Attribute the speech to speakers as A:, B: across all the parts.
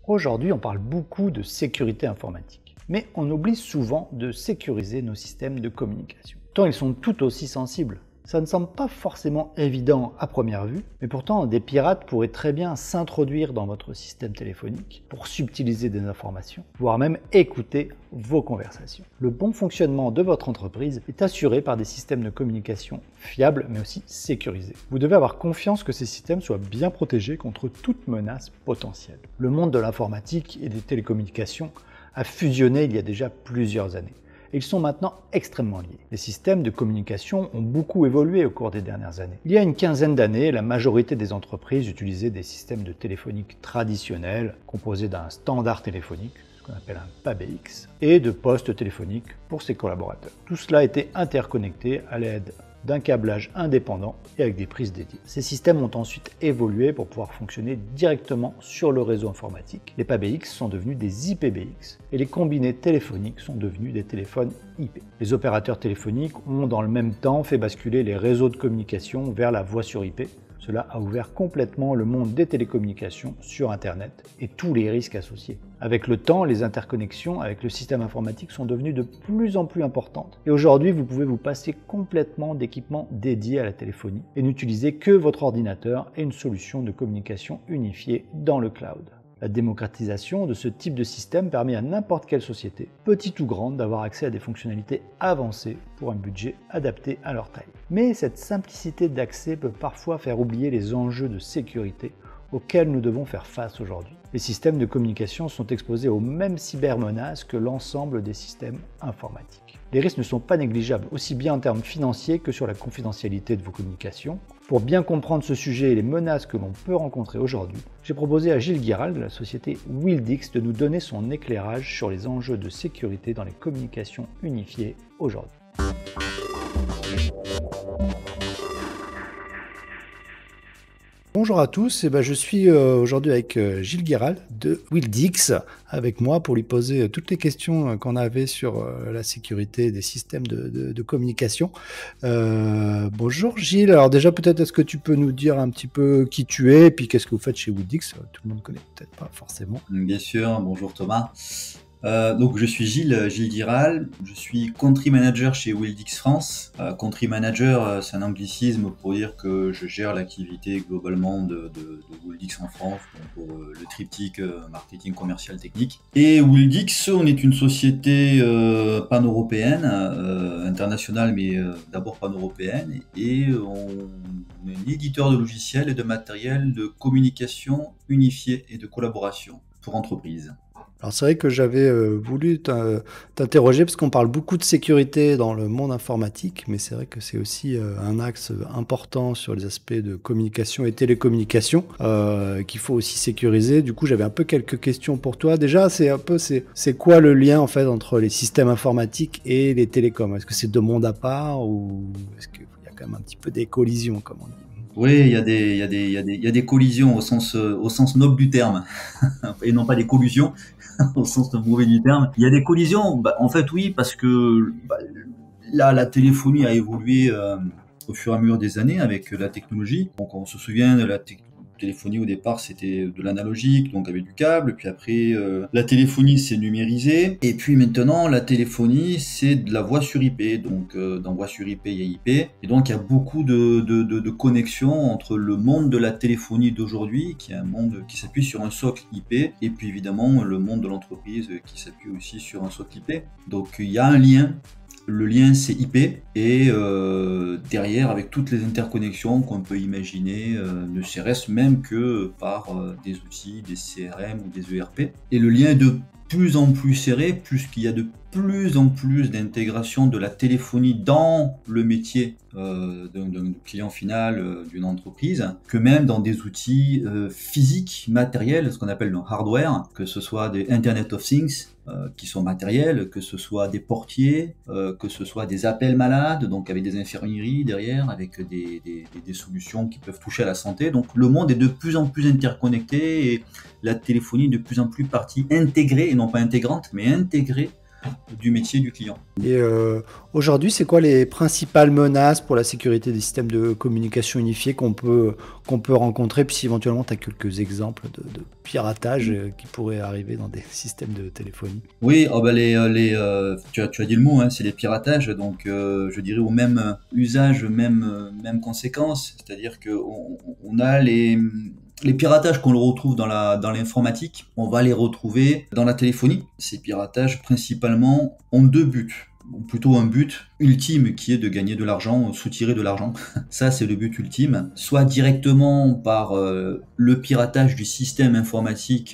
A: Aujourd'hui, on parle beaucoup de sécurité informatique, mais on oublie souvent de sécuriser nos systèmes de communication. Pourtant, ils sont tout aussi sensibles. Ça ne semble pas forcément évident à première vue, mais pourtant des pirates pourraient très bien s'introduire dans votre système téléphonique pour subtiliser des informations, voire même écouter vos conversations. Le bon fonctionnement de votre entreprise est assuré par des systèmes de communication fiables mais aussi sécurisés. Vous devez avoir confiance que ces systèmes soient bien protégés contre toute menace potentielle. Le monde de l'informatique et des télécommunications a fusionné il y a déjà plusieurs années. Ils sont maintenant extrêmement liés. Les systèmes de communication ont beaucoup évolué au cours des dernières années. Il y a une quinzaine d'années, la majorité des entreprises utilisaient des systèmes de téléphonique traditionnels, composés d'un standard téléphonique, ce qu'on appelle un PABX, et de postes téléphoniques pour ses collaborateurs. Tout cela était interconnecté à l'aide d'un câblage indépendant et avec des prises dédiées. Ces systèmes ont ensuite évolué pour pouvoir fonctionner directement sur le réseau informatique. Les PABX sont devenus des IPBX et les combinés téléphoniques sont devenus des téléphones IP. Les opérateurs téléphoniques ont dans le même temps fait basculer les réseaux de communication vers la voix sur IP. Cela a ouvert complètement le monde des télécommunications sur Internet et tous les risques associés. Avec le temps, les interconnexions avec le système informatique sont devenues de plus en plus importantes. Et aujourd'hui, vous pouvez vous passer complètement d'équipements dédiés à la téléphonie et n'utiliser que votre ordinateur et une solution de communication unifiée dans le cloud. La démocratisation de ce type de système permet à n'importe quelle société, petite ou grande, d'avoir accès à des fonctionnalités avancées pour un budget adapté à leur taille. Mais cette simplicité d'accès peut parfois faire oublier les enjeux de sécurité auxquels nous devons faire face aujourd'hui. Les systèmes de communication sont exposés aux mêmes cybermenaces que l'ensemble des systèmes informatiques. Les risques ne sont pas négligeables, aussi bien en termes financiers que sur la confidentialité de vos communications. Pour bien comprendre ce sujet et les menaces que l'on peut rencontrer aujourd'hui, j'ai proposé à Gilles Guiral de la société Wildix de nous donner son éclairage sur les enjeux de sécurité dans les communications unifiées aujourd'hui. Bonjour à tous, je suis aujourd'hui avec Gilles Guiral de Wildix avec moi pour lui poser toutes les questions qu'on avait sur la sécurité des systèmes de communication. Bonjour Gilles, alors déjà peut-être est-ce que tu peux nous dire un petit peu qui tu es et puis qu'est-ce que vous faites chez Wildix? Tout le monde ne connaît peut-être pas forcément.
B: Bien sûr, bonjour Thomas. Donc je suis Gilles Guiral, je suis Country Manager chez Wildix France. Country Manager, c'est un anglicisme pour dire que je gère l'activité globalement de Wildix en France, donc pour le triptyque marketing, commercial, technique. Et Wildix, on est une société pan-européenne, internationale, mais d'abord pan-européenne, et on est un éditeur de logiciels et de matériel de communication unifié et de collaboration pour entreprises.
A: Alors c'est vrai que j'avais voulu t'interroger parce qu'on parle beaucoup de sécurité dans le monde informatique, mais c'est vrai que c'est aussi un axe important sur les aspects de communication et télécommunication qu'il faut aussi sécuriser. Du coup, j'avais un peu quelques questions pour toi. Déjà, c'est quoi le lien en fait entre les systèmes informatiques et les télécoms? Est-ce que c'est deux mondes à part ou est-ce qu'il y a quand même un petit peu des collisions, comme on dit?
B: Oui, il y a des collisions au sens noble du terme, et non pas des collusions au sens mauvais du terme. Il y a des collisions, en fait oui, parce que là la téléphonie a évolué au fur et à mesure des années avec la technologie. Donc on se souvient de la téléphonie au départ, c'était de l'analogique, donc avec du câble, puis après la téléphonie s'est numérisée, et puis maintenant la téléphonie c'est de la voix sur IP, donc dans voix sur IP il y a IP, et donc il y a beaucoup de connexions entre le monde de la téléphonie d'aujourd'hui, qui est un monde qui s'appuie sur un socle IP, et puis évidemment le monde de l'entreprise qui s'appuie aussi sur un socle IP. Donc il y a un lien. Le lien c'est IP et derrière avec toutes les interconnexions qu'on peut imaginer, ne serait-ce même que par des outils, des CRM ou des ERP. Et le lien est de plus en plus serré puisqu'il y a de plus en plus d'intégration de la téléphonie dans le métier d'un client final d'une entreprise, que même dans des outils physiques, matériels, ce qu'on appelle le hardware, que ce soit des Internet of Things, qui sont matériels, que ce soit des portiers, que ce soit des appels malades, donc avec des infirmeries derrière, avec des solutions qui peuvent toucher à la santé. Donc le monde est de plus en plus interconnecté et la téléphonie est de plus en plus partie intégrée, et non pas intégrante, mais intégrée du métier du client.
A: Et aujourd'hui, c'est quoi les principales menaces pour la sécurité des systèmes de communication unifiés qu'on peut rencontrer? Puis si éventuellement tu as quelques exemples de piratage qui pourraient arriver dans des systèmes de téléphonie.
B: Oui, oh bah tu as dit le mot, hein, c'est les piratages, donc je dirais au même usage, même conséquence, c'est-à-dire que on a les piratages qu'on le retrouve dans l'informatique, on va les retrouver dans la téléphonie. Ces piratages principalement ont deux buts. Ou plutôt un but ultime qui est de gagner de l'argent, soutirer de l'argent. Ça, c'est le but ultime. Soit directement par le piratage du système informatique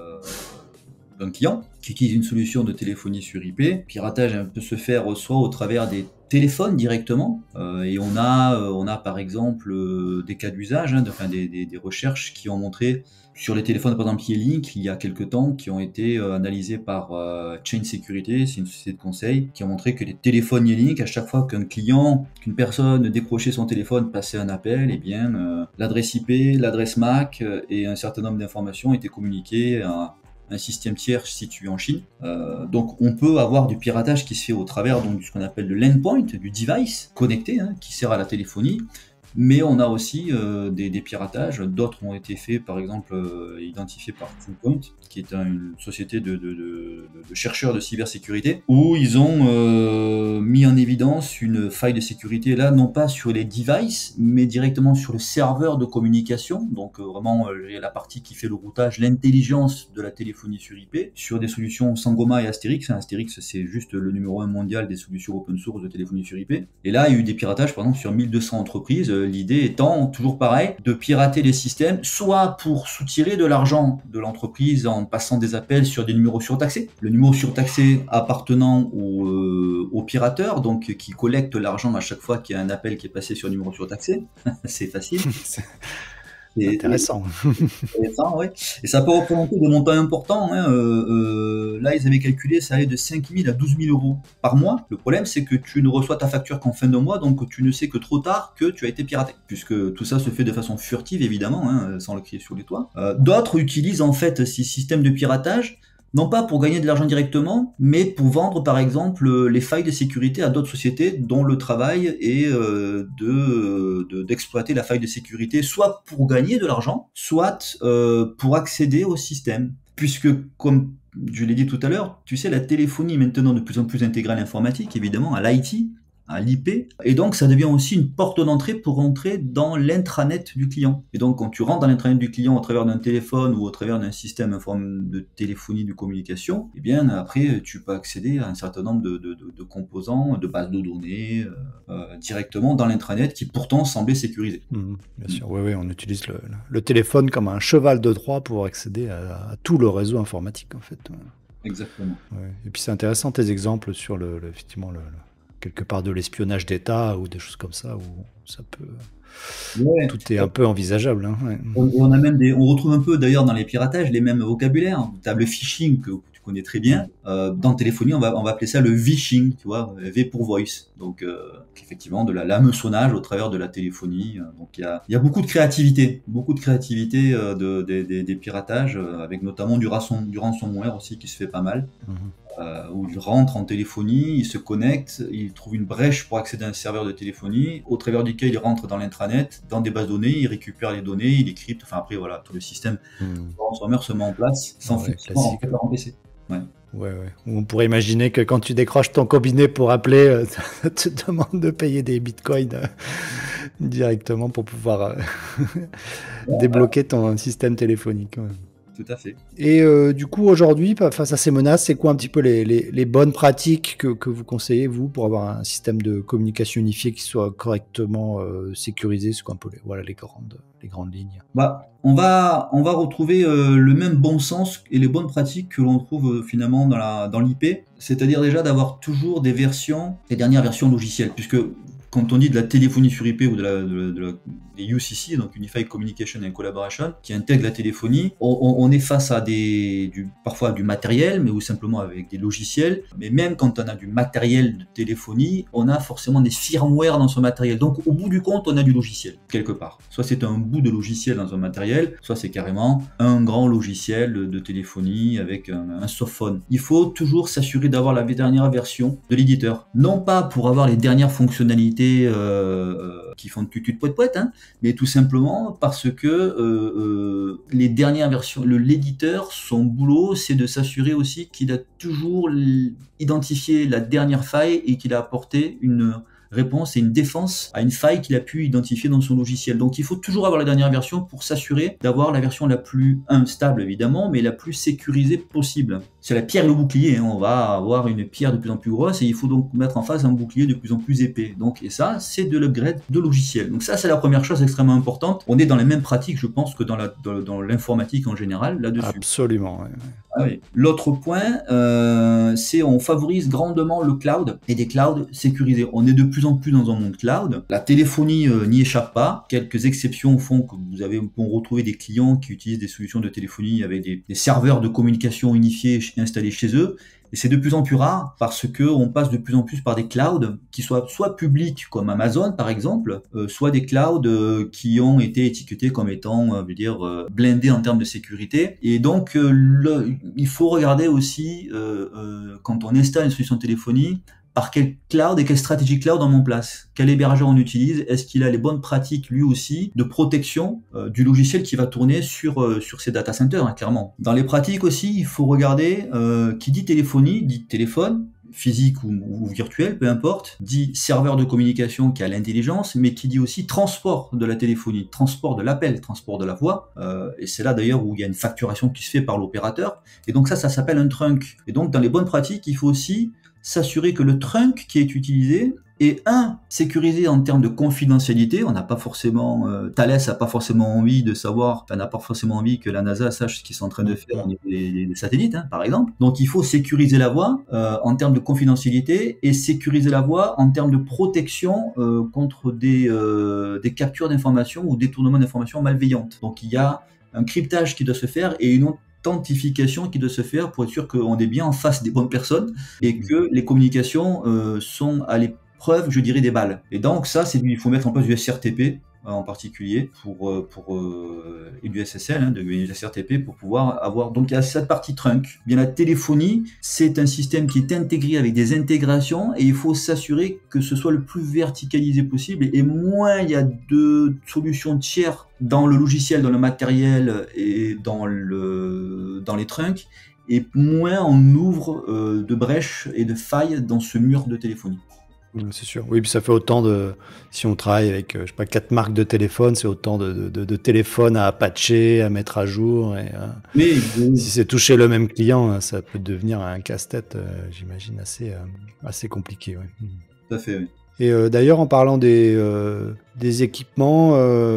B: d'un client qui utilise une solution de téléphonie sur IP. Le piratage peut se faire soit au travers des téléphones directement, et on a par exemple des cas d'usage, des recherches qui ont montré sur les téléphones, par exemple Yealink, il y a quelques temps, qui ont été analysés par Chain Security, c'est une société de conseil, qui a montré que les téléphones Yealink, à chaque fois qu'une personne décrochait son téléphone, passait un appel, eh bien l'adresse IP, l'adresse MAC et un certain nombre d'informations étaient communiquées à un système tiers situé en Chine. Donc on peut avoir du piratage qui se fait au travers de ce qu'on appelle le l'endpoint, du device connecté, qui sert à la téléphonie. Mais on a aussi des piratages. D'autres ont été faits, par exemple, identifiés par Fullpoint, qui est une société de chercheurs de cybersécurité, où ils ont mis en évidence une faille de sécurité, là, non pas sur les devices, mais directement sur le serveur de communication. Donc vraiment, la partie qui fait le routage, l'intelligence de la téléphonie sur IP, sur des solutions Sangoma et Asterix. Asterix, c'est juste le numéro 1 mondial des solutions open source de téléphonie sur IP. Et là, il y a eu des piratages, par exemple, sur 1200 entreprises. L'idée étant, toujours pareil, de pirater les systèmes, soit pour soutirer de l'argent de l'entreprise en passant des appels sur des numéros surtaxés. Le numéro surtaxé appartenant au pirateur, donc qui collecte l'argent à chaque fois qu'il y a un appel qui est passé sur un numéro surtaxé. C'est facile.
A: C'est intéressant.
B: Ouais. Et ça peut représenter des montants importants. Là, ils avaient calculé, ça allait de 5 000 à 12 000 euros par mois. Le problème, c'est que tu ne reçois ta facture qu'en fin de mois, donc tu ne sais que trop tard que tu as été piraté. Puisque tout ça se fait de façon furtive, évidemment, sans le crier sur les toits. D'autres utilisent en fait ces systèmes de piratage, non pas pour gagner de l'argent directement, mais pour vendre par exemple les failles de sécurité à d'autres sociétés dont le travail est d'exploiter la faille de sécurité, soit pour gagner de l'argent, soit pour accéder au système. Puisque, comme je l'ai dit tout à l'heure, tu sais, la téléphonie est maintenant de plus en plus intégrée à l'informatique, évidemment, à l'IT, à l'IP, et donc ça devient aussi une porte d'entrée pour rentrer dans l'intranet du client. Et donc quand tu rentres dans l'intranet du client au travers d'un téléphone ou au travers d'un système en forme de téléphonie de communication, eh bien après tu peux accéder à un certain nombre de composants, de bases de données directement dans l'intranet qui pourtant semblait sécurisé.
A: Bien sûr, oui, on utilise le téléphone comme un cheval de Troie pour accéder à tout le réseau informatique en fait.
B: Exactement.
A: Ouais. Et puis c'est intéressant tes exemples sur effectivement quelque part de l'espionnage d'État ou des choses comme ça où ça peut... Ouais. Tout est un peu envisageable. Ouais.
B: On retrouve un peu d'ailleurs dans les piratages les mêmes vocabulaires. Tu as le phishing que tu connais très bien. Dans téléphonie, on va appeler ça le vishing, tu vois, V pour voice. Donc effectivement de l'hameçonnage au travers de la téléphonie. Donc il y a beaucoup de créativité des piratages, avec notamment du ransomware aussi qui se fait pas mal. Où il rentre en téléphonie, il se connecte, il trouve une brèche pour accéder à un serveur de téléphonie, au travers duquel il rentre dans l'intranet, dans des bases de données, il récupère les données, il les crypte, enfin après voilà, tout le système ransomware se met en place sans forcément en PC.
A: Ouais. On pourrait imaginer que quand tu décroches ton combiné pour appeler, ça te demande de payer des bitcoins directement pour pouvoir débloquer ton système téléphonique. Ouais.
B: Tout à fait.
A: Et du coup, aujourd'hui, face à ces menaces, c'est quoi un petit peu les bonnes pratiques que vous conseillez, vous, pour avoir un système de communication unifié qui soit correctement sécurisé? C'est quoi un peu les grandes lignes?
B: On va retrouver le même bon sens et les bonnes pratiques que l'on trouve finalement dans l'IP, c'est-à-dire déjà d'avoir toujours des dernières versions logicielles, puisque quand on dit de la téléphonie sur IP ou des UCC, donc Unified Communication and Collaboration, qui intègre la téléphonie, on est face à parfois du matériel, mais ou simplement avec des logiciels. Mais même quand on a du matériel de téléphonie, on a forcément des firmware dans ce matériel. Donc au bout du compte, on a du logiciel, quelque part. Soit c'est un bout de logiciel dans un matériel, soit c'est carrément un grand logiciel de téléphonie avec un softphone. Il faut toujours s'assurer d'avoir la dernière version de l'éditeur. Non pas pour avoir les dernières fonctionnalités qui font de tutut de poète, hein, mais tout simplement parce que les dernières versions, l'éditeur, son boulot, c'est de s'assurer aussi qu'il a toujours identifié la dernière faille et qu'il a apporté une réponse et une défense à une faille qu'il a pu identifier dans son logiciel. Donc il faut toujours avoir la dernière version pour s'assurer d'avoir la version la plus instable évidemment, mais la plus sécurisée possible. C'est la pierre et le bouclier, hein. On va avoir une pierre de plus en plus grosse et il faut donc mettre en face un bouclier de plus en plus épais. Donc, et ça, c'est de l'upgrade de logiciel. Donc ça, c'est la première chose extrêmement importante. On est dans les mêmes pratiques, je pense, que dans l'informatique en général, là-dessus.
A: Absolument, ouais.
B: Ah oui. L'autre point, c'est on favorise grandement le cloud et des clouds sécurisés. On est de plus en plus dans un monde cloud. La téléphonie n'y échappe pas. Quelques exceptions font que on retrouver des clients qui utilisent des solutions de téléphonie avec des serveurs de communication unifiés installés chez eux. Et c'est de plus en plus rare parce que on passe de plus en plus par des clouds qui soient soit publics comme Amazon par exemple, soit des clouds qui ont été étiquetés comme étant, blindés en termes de sécurité. Et donc il faut regarder aussi quand on installe une solution de téléphonie, par quel cloud et quelle stratégie cloud on met en place, quel hébergeur on utilise, est-ce qu'il a les bonnes pratiques lui aussi de protection du logiciel qui va tourner sur ces data centers, hein, clairement. Dans les pratiques aussi, il faut regarder qui dit téléphonie, dit téléphone, physique ou virtuel, peu importe, dit serveur de communication qui a l'intelligence, mais qui dit aussi transport de la téléphonie, transport de l'appel, transport de la voix, et c'est là d'ailleurs où il y a une facturation qui se fait par l'opérateur, et donc ça s'appelle un trunk. Et donc dans les bonnes pratiques, il faut aussi s'assurer que le trunk qui est utilisé est sécurisé en termes de confidentialité. On n'a pas forcément, Thales n'a pas forcément envie de savoir, n'a pas forcément envie que la NASA sache ce qu'ils sont en train de faire au niveau des satellites, hein, par exemple. Donc il faut sécuriser la voix en termes de confidentialité et sécuriser la voix en termes de protection contre des captures d'informations ou détournements d'informations malveillantes. Donc il y a un cryptage qui doit se faire et une authentification qui doit se faire pour être sûr qu'on est bien en face des bonnes personnes et que les communications sont à l'épreuve, je dirais, des balles. Et donc ça, il faut mettre en place du SRTP en particulier et du SSL, hein, du SRTP pour pouvoir avoir. Donc il y a cette partie trunk. Bien, la téléphonie, c'est un système qui est intégré avec des intégrations et il faut s'assurer que ce soit le plus verticalisé possible. Et moins il y a de solutions tiers dans le logiciel, dans le matériel et dans les trunks, et moins on ouvre de brèches et de failles dans ce mur de téléphonie.
A: C'est sûr. Oui, puis ça fait autant si on travaille avec, 4 marques de téléphone, c'est autant de téléphones à patcher, à mettre à jour. Et, si c'est toucher le même client, ça peut devenir un casse-tête, j'imagine, assez compliqué. Ouais.
B: Tout à fait, oui.
A: Et d'ailleurs, en parlant des équipements,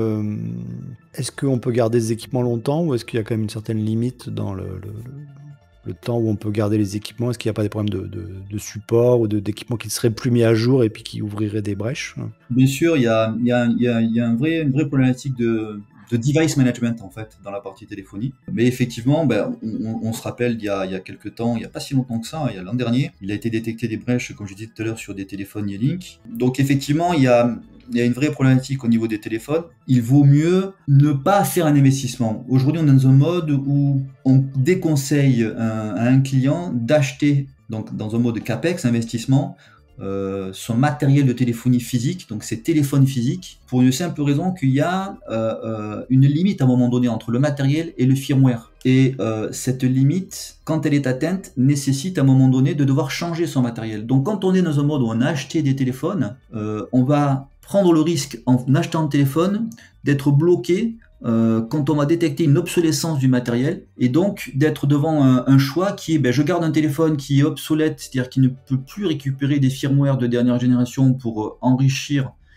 A: est-ce qu'on peut garder des équipements longtemps ou est-ce qu'il y a quand même une certaine limite dans le temps où on peut garder les équipements? Est-ce qu'il n'y a pas des problèmes de support ou d'équipements qui ne seraient plus mis à jour et puis qui ouvriraient des brèches? Bien
B: sûr, il y a une vraie problématique de device management en fait dans la partie téléphonie. Mais effectivement, on se rappelle il y a quelques temps, il n'y a pas si longtemps que ça, il y a l'an dernier, il a été détecté des brèches, comme je disais tout à l'heure, sur des téléphones Yealink. Donc effectivement, il y a une vraie problématique au niveau des téléphones. Il vaut mieux ne pas faire un investissement. Aujourd'hui, on est dans un mode où on déconseille à un client d'acheter, donc dans un mode CAPEX, investissement, son matériel de téléphonie physique, donc ses téléphones physiques, pour une simple raison qu'il y a une limite à un moment donné entre le matériel et le firmware. Et cette limite, quand elle est atteinte, nécessite à un moment donné de devoir changer son matériel. Donc quand on est dans un mode où on a acheté des téléphones, on va prendre le risque en achetant un téléphone d'être bloqué quand on va détecter une obsolescence du matériel et donc d'être devant un choix qui est je garde un téléphone qui est obsolète, c'est-à-dire qui ne peut plus récupérer des firmware de dernière génération pour enrichir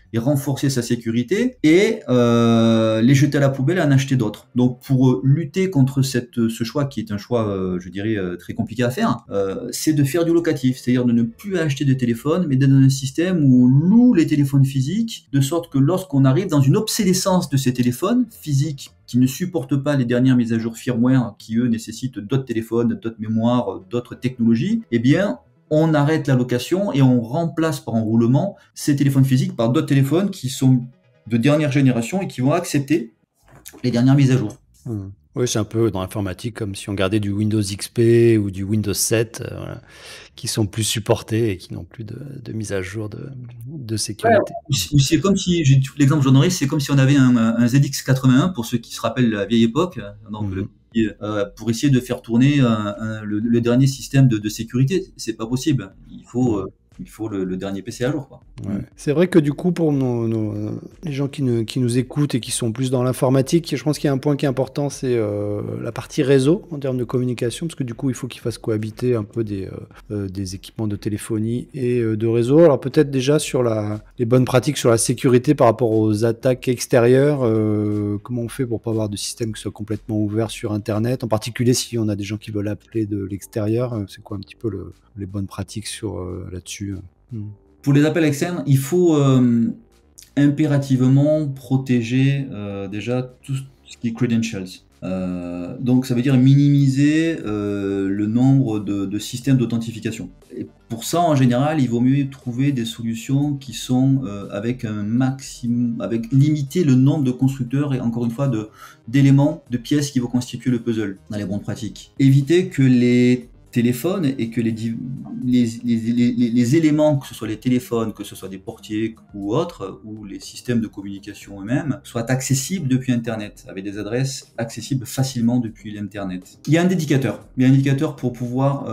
B: et renforcer sa sécurité et les jeter à la poubelle et en acheter d'autres. Donc pour lutter contre ce choix qui est un choix, je dirais, très compliqué à faire, c'est de faire du locatif, c'est-à-dire de ne plus acheter de téléphone, mais d'être dans un système où on loue les téléphones physiques, de sorte que lorsqu'on arrive dans une obsolescence de ces téléphones physiques qui ne supportent pas les dernières mises à jour firmware, qui eux nécessitent d'autres téléphones, d'autres mémoires, d'autres technologies, eh bien on arrête la location et on remplace par enroulement ces téléphones physiques par d'autres téléphones qui sont de dernière génération et qui vont accepter les dernières mises à jour.
C: Oui, c'est un peu dans l'informatique comme si on gardait du Windows XP ou du Windows 7 voilà, qui sont plus supportés et qui n'ont plus de mise à jour de sécurité.
B: Ouais, c'est comme si, l'exemple que j'en aurais, c'est comme si on avait un ZX81 pour ceux qui se rappellent la vieille époque, donc pour essayer de faire tourner le dernier système de sécurité. C'est pas possible. Il faut le dernier PC à jour, quoi.
C: Ouais. C'est vrai que du coup, pour les gens qui nous écoutent et qui sont plus dans l'informatique, je pense qu'il y a un point qui est important, c'est la partie réseau en termes de communication, parce que du coup, il faut qu'ils fassent cohabiter un peu des équipements de téléphonie et de réseau. Alors peut-être déjà sur les bonnes pratiques sur la sécurité par rapport aux attaques extérieures, comment on fait pour pas avoir de système qui soit complètement ouvert sur Internet, en particulier si on a des gens qui veulent appeler de l'extérieur, c'est quoi un petit peu les bonnes pratiques là-dessus?
B: Pour les appels externes, il faut impérativement protéger déjà tout ce qui est credentials. Donc ça veut dire minimiser le nombre de systèmes d'authentification. Et pour ça, en général, il vaut mieux trouver des solutions qui sont avec un maximum, avec limiter le nombre de constructeurs et encore une fois d'éléments, de pièces qui vont constituer le puzzle dans les bonnes pratiques. Éviter que les téléphones et que les éléments, que ce soit les téléphones, que ce soit des portiers ou autres, ou les systèmes de communication eux-mêmes, soient accessibles depuis Internet, avec des adresses accessibles facilement depuis l'Internet. Il y a un indicateur pour pouvoir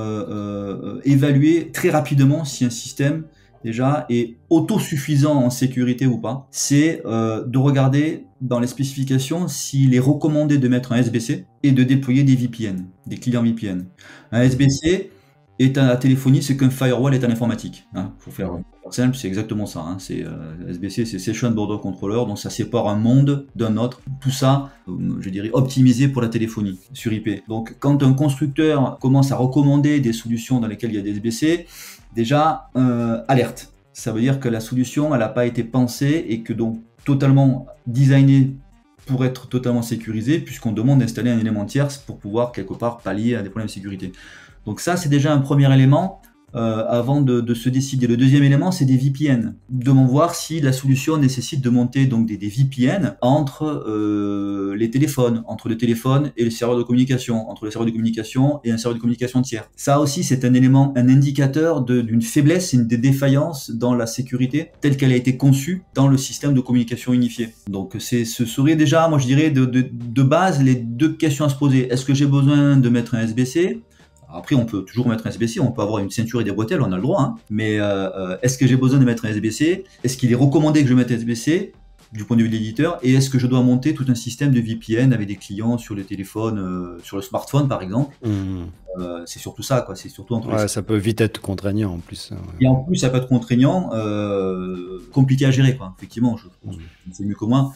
B: évaluer très rapidement si un système déjà est autosuffisant en sécurité ou pas. C'est de regarder dans les spécifications s'il est recommandé de mettre un SBC et de déployer des VPN, des clients VPN. Un SBC est à la téléphonie, c'est qu'un firewall est en informatique. Pour faire simple, c'est exactement ça. SBC, c'est Session Border Controller, donc ça sépare un monde d'un autre. Tout ça, je dirais, optimisé pour la téléphonie sur IP. Donc quand un constructeur commence à recommander des solutions dans lesquelles il y a des SBC, déjà, alerte. Ça veut dire que la solution, elle n'a pas été pensée et que donc totalement designée pour être totalement sécurisée, puisqu'on demande d'installer un élément tierce pour pouvoir quelque part pallier à des problèmes de sécurité. Donc ça, c'est déjà un premier élément avant de se décider. Le deuxième élément, c'est des VPN. Demandons voir si la solution nécessite de monter donc des VPN entre les téléphones, entre le téléphone et le serveur de communication, entre le serveur de communication et un serveur de communication tiers. Ça aussi, c'est un élément, un indicateur d'une faiblesse, une défaillance dans la sécurité telle qu'elle a été conçue dans le système de communication unifié. Donc ce serait déjà, moi je dirais, de base, les deux questions à se poser. Est-ce que j'ai besoin de mettre un SBC ? Après, on peut toujours mettre un SBC, on peut avoir une ceinture et des bretelles, on a le droit. Mais est-ce que j'ai besoin de mettre un SBC ? Est-ce qu'il est recommandé que je mette un SBC du point de vue de l'éditeur ? Et est-ce que je dois monter tout un système de VPN avec des clients sur le téléphone, sur le smartphone par exemple ? C'est surtout ça, quoi. C'est surtout entre
C: ça peut vite être contraignant en plus.
B: Et en plus, ça peut être contraignant, compliqué à gérer, quoi. Effectivement, je pense que c'est mieux que moi.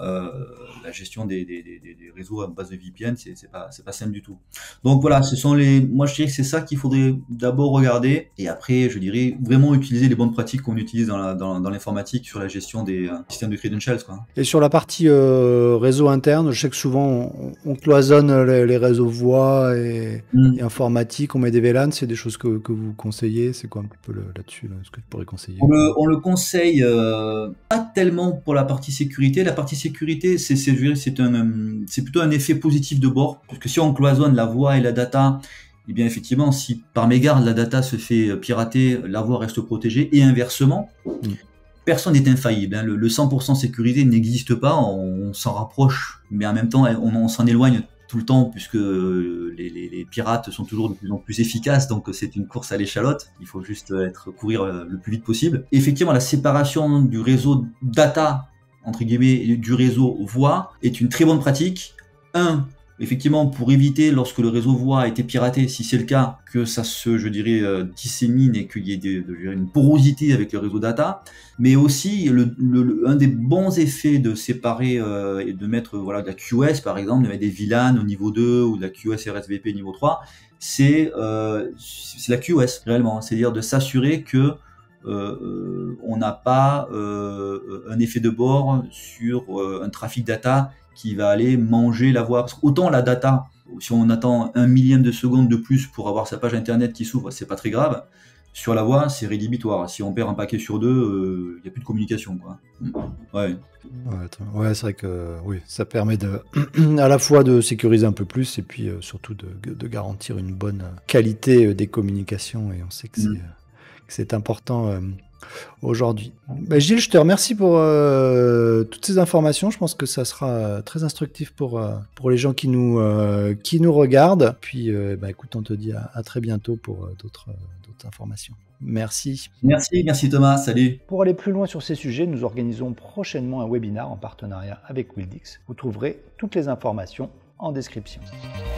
B: La gestion des réseaux à base de VPN, c'est pas simple du tout. Donc voilà, moi je dirais que c'est ça qu'il faudrait d'abord regarder et après je dirais vraiment utiliser les bonnes pratiques qu'on utilise dans l'informatique sur la gestion des systèmes de credentials, quoi.
C: Et sur la partie réseau interne, je sais que souvent on cloisonne les réseaux voix et informatique, on met des VLAN, c'est des choses que vous conseillez, c'est quoi un petit peu là-dessus ce que tu pourrais conseiller?
B: On le conseille pas tellement pour la partie sécurité. La partie sécurité, c'est plutôt un effet positif de bord, parce que si on cloisonne la voix et la data, eh bien effectivement, si par mégarde la data se fait pirater, la voix reste protégée, et inversement, personne n'est infaillible. Le 100% sécurité n'existe pas, on s'en rapproche, mais en même temps, on s'en éloigne tout le temps, puisque les pirates sont toujours de plus en plus efficaces, donc c'est une course à l'échalote, il faut juste courir le plus vite possible. Et effectivement, la séparation du réseau data, entre guillemets, du réseau voix est une très bonne pratique. effectivement, pour éviter, lorsque le réseau voix a été piraté, si c'est le cas, que ça se, je dirais, dissémine et qu'il y ait une porosité avec le réseau data, mais aussi un des bons effets de séparer et de mettre voilà, de la QS, par exemple, de mettre des VLAN au niveau 2 ou de la QS RSVP niveau 3, c'est la QS, réellement. C'est-à-dire de s'assurer que on n'a pas un effet de bord sur un trafic data qui va aller manger la voix. Parce qu'autant la data, si on attend 1 millième de seconde de plus pour avoir sa page internet qui s'ouvre, c'est pas très grave. Sur la voix, c'est rédhibitoire. Si on perd un paquet sur 2, il n'y a plus de communication, quoi. Ouais.
C: Ouais, c'est vrai que oui, ça permet à la fois de sécuriser un peu plus et puis surtout de garantir une bonne qualité des communications. Et on sait que c'est important aujourd'hui. Gilles, je te remercie pour toutes ces informations. Je pense que ça sera très instructif pour les gens qui nous regardent. Puis, écoute, on te dit à très bientôt pour d'autres informations. Merci.
B: Merci Thomas, salut.
A: Pour aller plus loin sur ces sujets, nous organisons prochainement un webinar en partenariat avec Wildix. Vous trouverez toutes les informations en description.